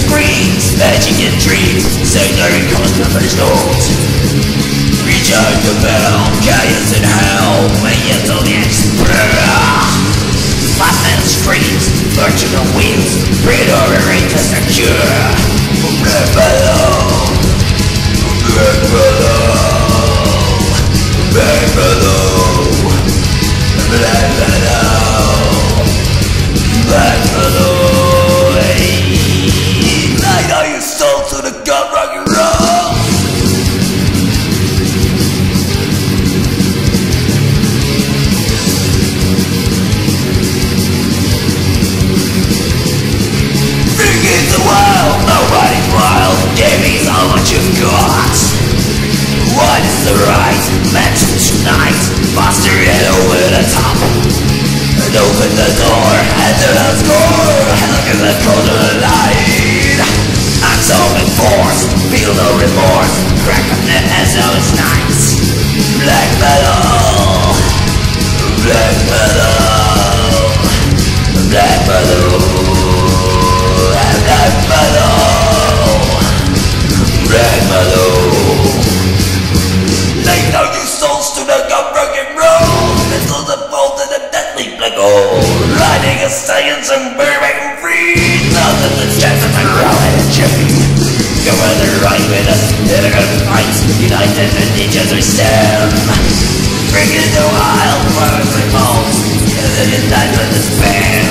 screams, magic and dreams, secondary cosmic stones. Recharge the bell, chaos and hell, maniacs on the express. Flat metal screams, virtual wheels, radar array to secure. Black Venom, Black Venom, Black Venom, Black Venom, Black Venom. Light all your soul to the gut, rock and roll. Begin the wild, nobody's wild. Give me all what you've got. What is the right match tonight? Foster it over the top. And open the door, enter the score. Look at the cold of the light. Absorbing force, feel no remorse. Crack up the ass, now it's nice. Black metal, black metal, black metal, black metal, black metal. Lay down your souls to the gut, rock and roll. Missiles that bolt in the deadly black hole. Riding a stallions and bareback and free. Thousands of chances to grow and chippy. Go where they're right with us, they're gonna fight. United in each other's stem. Bringing the wild words and bones. And then you die with the spam.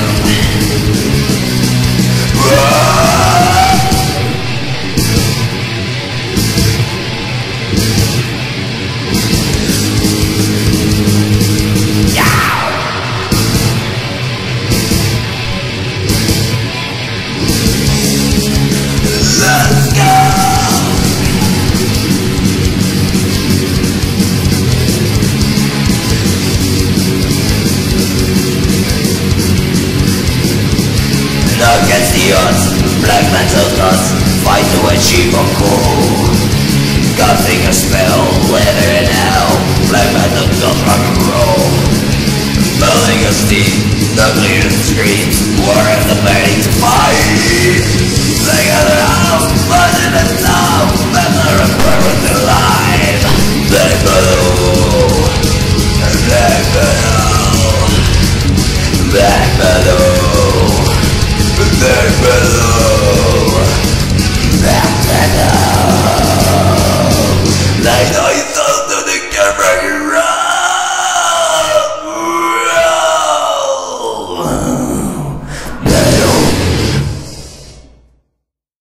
Against the odds, black metal nuts, fight to achieve a goal. Casting a spell, leather in hell, black metal guns rock and roll. Building a steam, nuclear screams, war of the burning to fight.